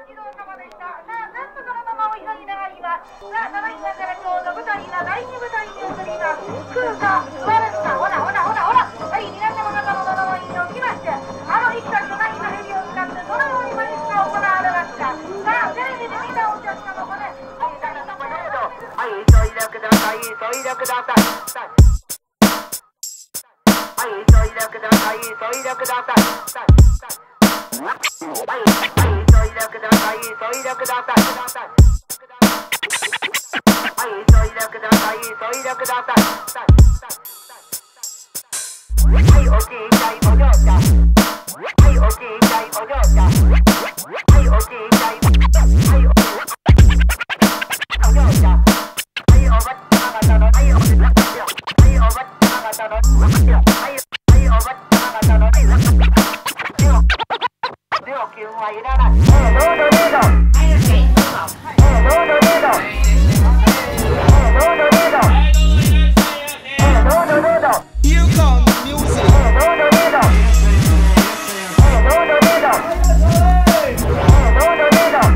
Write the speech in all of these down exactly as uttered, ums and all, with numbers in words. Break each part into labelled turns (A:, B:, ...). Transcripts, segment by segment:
A: 児童様でした。さあ、なんとそのままお急ぎ願います。さあ、ただいまからちょうど舞台が第二舞台に移ります。来るか、座るか、ほらほらほらほら。はい、皆様方の名前におきまして、あの生きた巨大な蛇を使ってどのように魔術が行われますか。さあ、テレビで見たお客様もね、お二人様どうぞ。はい、急いでください、急いでください。はい、急いでください、急いでください。はい、はい、急いでください、急いでください。はい、急いでください、急いでください。はい、おじいちゃいお嬢ちゃん。はい、おじいちゃいお嬢ちゃん。はい、おじいちゃい、はい、お嬢ちゃん。はい、おばちゃま方の、はい、おばちゃま方の、はい、おばちゃま方の、はい、はい、おばちゃま方の、料金はいらない。えー、どうぞどうぞ。はい、どうぞ。えー、どうぞどうぞ。えー、どうぞどうぞ。えー、どうぞどうぞ。
B: You call the music.
A: えー、どうぞどうぞ。えー、どうぞどうぞ。えー、どうぞどうぞ。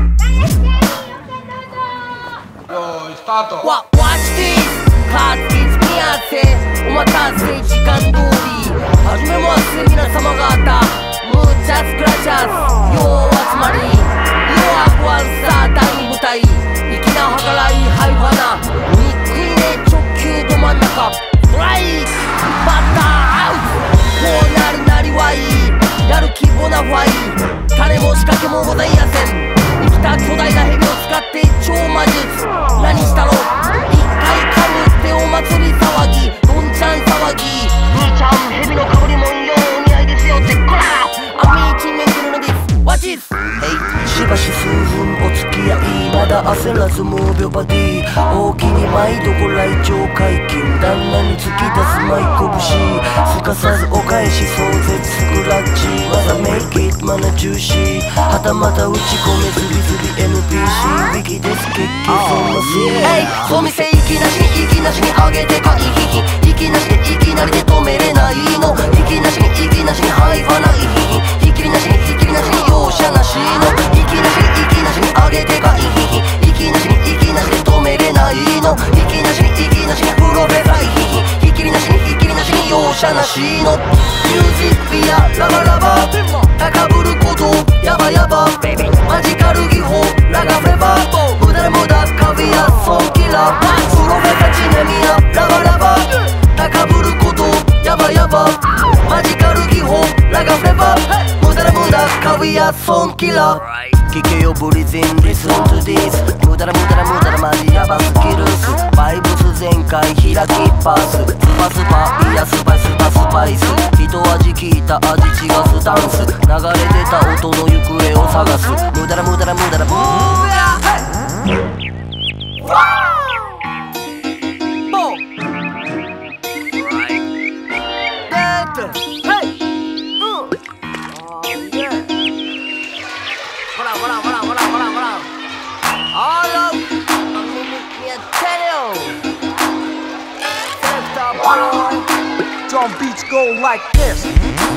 B: よーい、スタート。
C: わ、Watch this! カーティン付き合ってお待たせ時間通り始めます皆様方ムーチャスクラチャスよう集まりようアクアルサー第二舞台粋な計らいハイファナニックイネ直球ど真ん中ストライクバッターアウトこうなるなりはいいやる気ボナファイ種も仕掛けもございやせん生きた巨大な蛇を使って超魔術何したろ一回かぶってお祭り騒ぎどんちゃん騒ぎ兄ちゃん蛇のかぶりもんよお似合いですよってこら網一面来るのです Watch it! しばし数分お付き合いまだ焦らずムービョバディ大きに毎度ご来場解禁旦那に突き出すマイ拳すかさずお返し壮絶スクラッチ技メイキッマナジューシーはたまた打ち込めズビズビ エヌピーシー ウィキです結局そんなシーンお店息なしに息なしに上げてかいひひ息なしでいきなりで止めれないの息なしに息なしにハイファないひひひきりなしにひきりなしに容赦なしの息なしに息なしに上げてかいひひ息なしに息なしで止めれないの息なしに息なしにプロフェサイひひひきりなしにひきりなしに容赦なしのミュージックビアラバラバ高ぶることヤバヤバマジカル技法ラガフレバ無駄無駄カビアソンキラープロフェサチネミアラバラバ高ぶることヤバヤバマジカル技法ラガフレバ無駄無駄カビアソンキラー聞けよブリズン Listen to this 無駄な無駄な無駄なマジヤバスキルスバイブス全開開きパススパスパいやスパイスパスパイス一味聞いた味違うスタンス流れ出た音の行方を探す無駄な無駄な無駄なムーヤ
B: Drum beats go like this.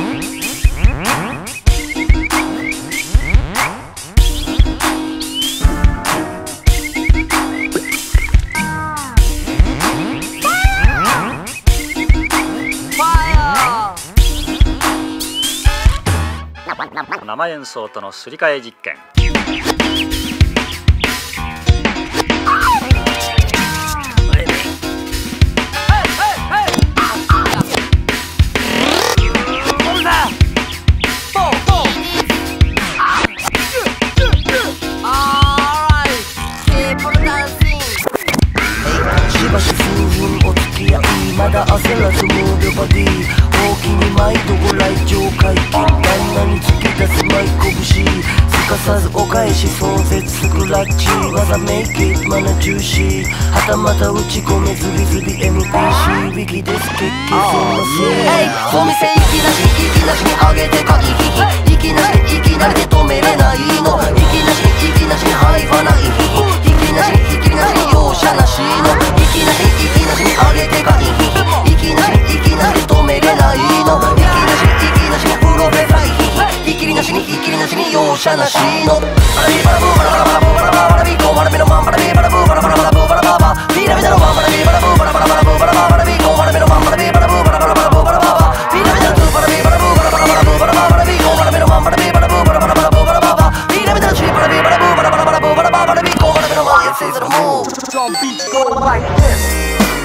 D: 生演奏とのすり替え実験。
C: まだ焦らずムービョバディ大きに毎度ご来場解禁旦那に突き出すマイ拳すかさずお返し壮絶スクラッチ技メイキッマナジューシーはたまた打ち込めズビズビ エヌピーシー ウィキです結局そんなシーンお店息なしに息なしに上げてかいひひ息なしに息なりで止めれないの息なしに息なしにハイファないひひ息なしに息なしに容赦なしの息なしに息なしに上げてかいひ息なしに息なしで止めれないの息なしに息なしにプロフェサイひひひきりなしにひきりなししに容赦なしのバラビバラブーバラバラバラブーバラバラバラビーコーバラビのマンバラビバラブーバラバラバラブーバラバーバービーラビダのマンバラビバラブーバラバラバラブーバラバーバラビーコーバラビのマンバラビバラブーバラバラバラブーバラバーバービーラビダのツーバラビバラブーバラバラバラブーバラバーバラビーコーバラビのマンバラビバラブーバラバラバラブーバラバーバービーラビダのスリーバラビバラブーバラバラバラブーバラバーバラビーコーバラビのマンYes is the move
B: Some beats go like this.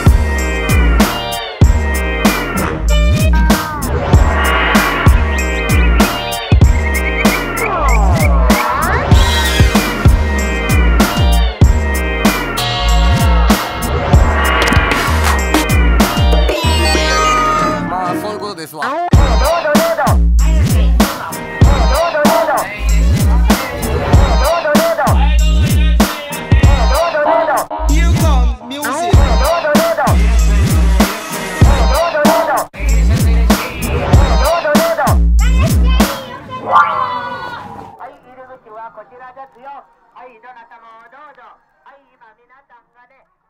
C: まあそういうことですわ。
B: Here comes music.
A: はい、入り口はこちらですよ。はい、どなたもどうぞ。はい、今皆さんがね。